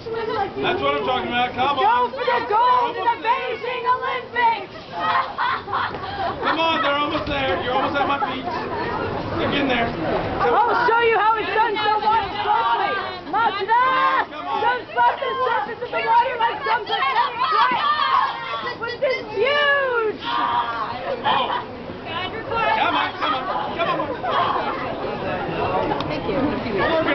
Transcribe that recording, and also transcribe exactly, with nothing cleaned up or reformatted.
That's what I'm talking about. Come Go on. for the gold in the Beijing Olympics! Come on, they're almost there. You're almost at my feet. Get in there. I'll show you how it's done so much slowly. Machida! Don't spot the surface of the water like some pathetic crap. But this is huge! Oh. Come on, come on, come on. Thank you.